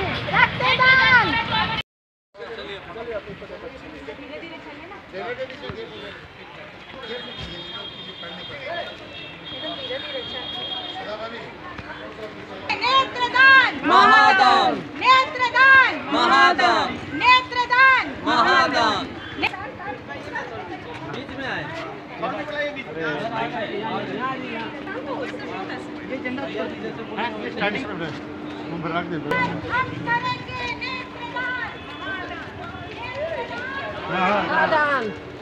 रक्तदान। नेत्रदान महादान, नेत्रदान महादान, नेत्रदान महादान। बीच में आए। स्टार्टिंग रख दे। हम करेंगे नेत्रदान। हाँ।